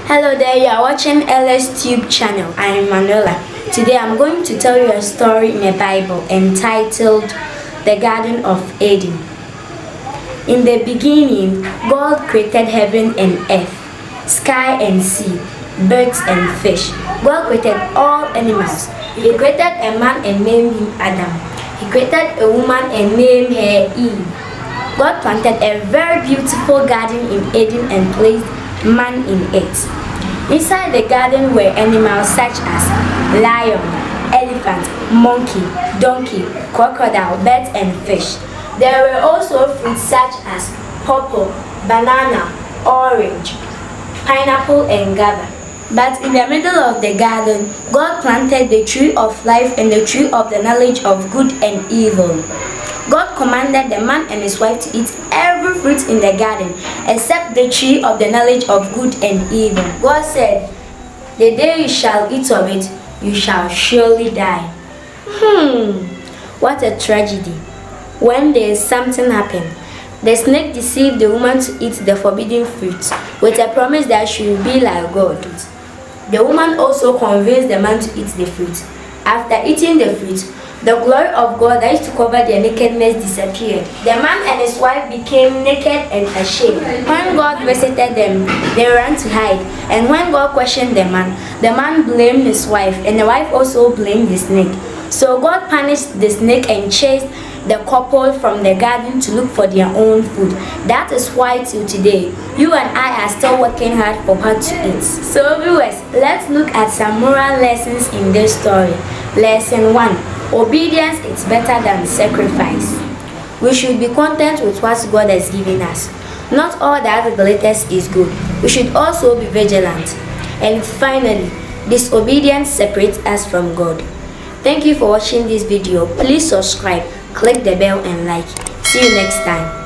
Hello there, you are watching LS Tube channel. I am Manuela. Today I'm going to tell you a story in the Bible entitled The Garden of Eden. In the beginning, God created heaven and earth, sky and sea, birds and fish. God created all animals. He created a man and named him Adam. He created a woman and named her Eve. God planted a very beautiful garden in Eden and placed man in it. Inside the garden were animals such as lion, elephant, monkey, donkey, crocodile, birds and fish. There were also fruits such as pawpaw, banana, orange, pineapple and guava. But in the middle of the garden, God planted the tree of life and the tree of the knowledge of good and evil. God commanded the man and his wife to eat every fruit in the garden except the tree of the knowledge of good and evil. God said, "The day you shall eat of it, you shall surely die." What a tragedy. One day something happened. The snake deceived the woman to eat the forbidden fruit with a promise that she would be like God. The woman also convinced the man to eat the fruit. After eating the fruit, the glory of God that used to cover their nakedness disappeared. The man and his wife became naked and ashamed. When God visited them, they ran to hide. And when God questioned the man blamed his wife, and the wife also blamed the snake. So God punished the snake and chased the couple from the garden to look for their own food. That is why till today, you and I are still working hard for what to eat. So viewers, let's look at some moral lessons in this story. Lesson 1. Obedience is better than sacrifice. We should be content with what God has given us. Not all that glitters is good. We should also be vigilant. And finally, disobedience separates us from God. Thank you for watching this video. Please subscribe, click the bell and like. See you next time.